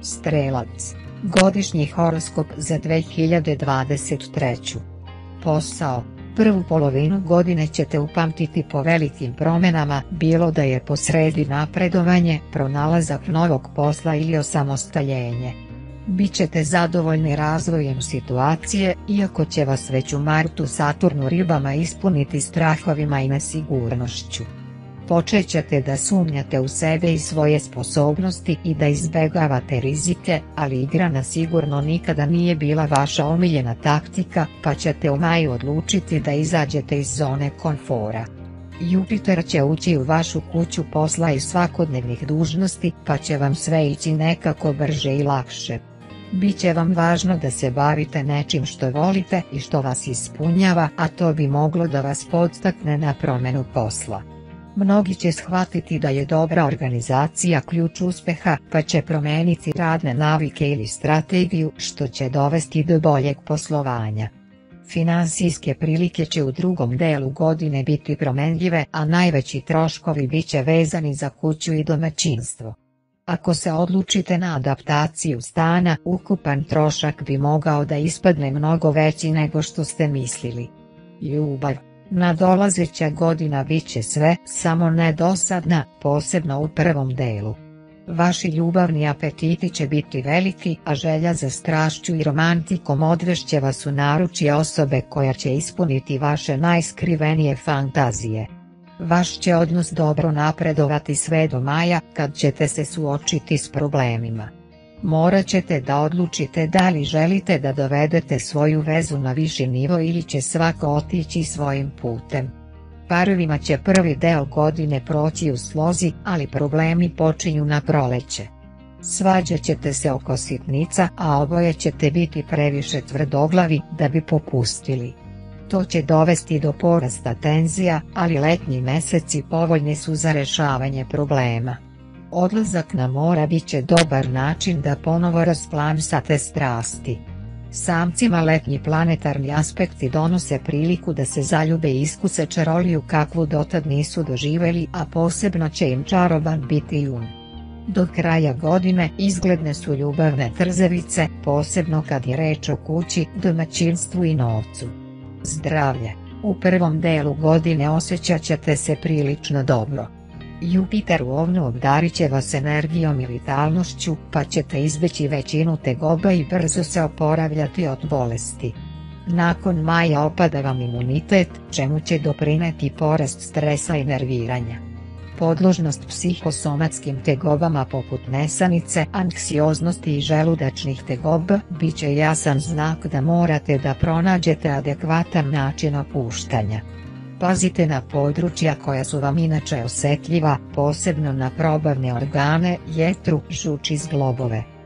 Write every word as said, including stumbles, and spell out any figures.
Strelac, godišnji horoskop za dve hiljade dvadeset treću. Posao, prvu polovinu godine ćete upamtiti po velikim promjenama, bilo da je posredi napredovanje, pronalazak novog posla ili osamostaljenje. Bićete zadovoljni razvojem situacije, iako će vas već u martu Saturn u ribama ispuniti strahovima i nesigurnošću. Počet ćete da sumnjate u sebe i svoje sposobnosti i da izbegavate rizike, ali igra na sigurno nikada nije bila vaša omiljena taktika, pa ćete u maju odlučiti da izađete iz zone komfora. Jupiter će ući u vašu kuću posla i svakodnevnih dužnosti, pa će vam sve ići nekako brže i lakše. Biće vam važno da se bavite nečim što volite i što vas ispunjava, a to bi moglo da vas podstakne na promjenu posla. Mnogi će shvatiti da je dobra organizacija ključ uspjeha, pa će promijeniti radne navike ili strategiju, što će dovesti do boljeg poslovanja. Finansijske prilike će u drugom delu godine biti promjenljive, a najveći troškovi bit će vezani za kuću i domaćinstvo. Ako se odlučite na adaptaciju stana, ukupan trošak bi mogao da ispadne mnogo veći nego što ste mislili. Ljubav. Nadolazeća godina bit će sve, samo ne dosadna, posebno u prvom delu. Vaši ljubavni apetiti će biti veliki, a želja za strašću i romantikom odvešće vas u naručje osobe koja će ispuniti vaše najskrivenije fantazije. Vaš će odnos dobro napredovati sve do maja, kad ćete se suočiti s problemima. Morat ćete da odlučite da li želite da dovedete svoju vezu na viši nivo ili će svako otići svojim putem. Parovima će prvi deo godine proći u slozi, ali problemi počinju na proleće. Svađat ćete se oko sitnica, a oboje ćete biti previše tvrdoglavi da bi popustili. To će dovesti do porasta tenzija, ali letnji meseci povoljni su za rješavanje problema. Odlazak na mora bit će dobar način da ponovo rasplamsate strasti. Samcima letnji planetarni aspekti donose priliku da se zaljube i iskuse čaroliju kakvu dotad nisu doživjeli, a posebno će im čaroban biti jun. Do kraja godine izgledne su ljubavne trzavice, posebno kad je reč o kući, domaćinstvu i novcu. Zdravlje. U prvom delu godine osjećat ćete se prilično dobro. Jupiter u ovnu obdarit će vas energijom i vitalnošću, pa ćete izbjeći većinu tegoba i brzo se oporavljati od bolesti. Nakon maja opada vam imunitet, čemu će doprineti porast stresa i nerviranja. Podložnost psihosomatskim tegobama poput nesanice, anksioznosti i želudačnih tegoba bit će jasan znak da morate da pronađete adekvatan način opuštanja. Pazite na područja koja su vam inače osjetljiva, posebno na probavne organe, jetru, žuč i zglobove.